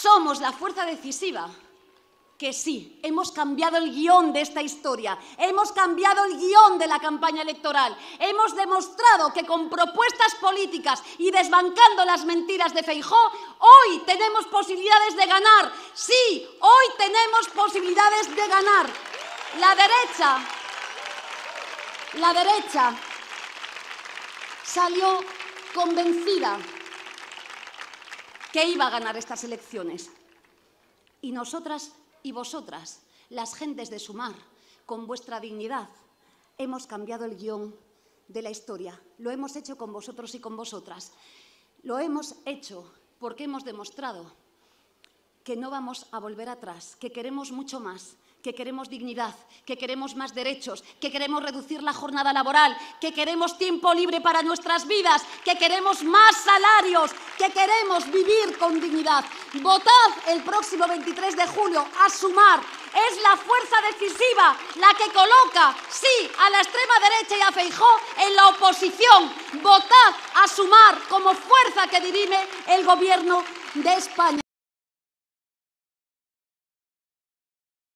somos la fuerza decisiva, que sí, hemos cambiado el guión de esta historia, hemos cambiado el guión de la campaña electoral, hemos demostrado que con propuestas políticas y desbancando las mentiras de Feijóo, hoy tenemos posibilidades de ganar. Sí, hoy tenemos posibilidades de ganar. La derecha salió convencida que iba a ganar estas elecciones. Y nosotras y vosotras, las gentes de Sumar, con vuestra dignidad, hemos cambiado el guión de la historia. Lo hemos hecho con vosotros y con vosotras. Lo hemos hecho porque hemos demostrado que no vamos a volver atrás, que queremos mucho más, que queremos dignidad, que queremos más derechos, que queremos reducir la jornada laboral, que queremos tiempo libre para nuestras vidas, que queremos más salarios, que queremos vivir con dignidad. Votad el próximo 23 de julio a Sumar. Es la fuerza decisiva la que coloca, sí, a la extrema derecha y a Feijóo en la oposición. Votad a Sumar como fuerza que dirime el Gobierno de España.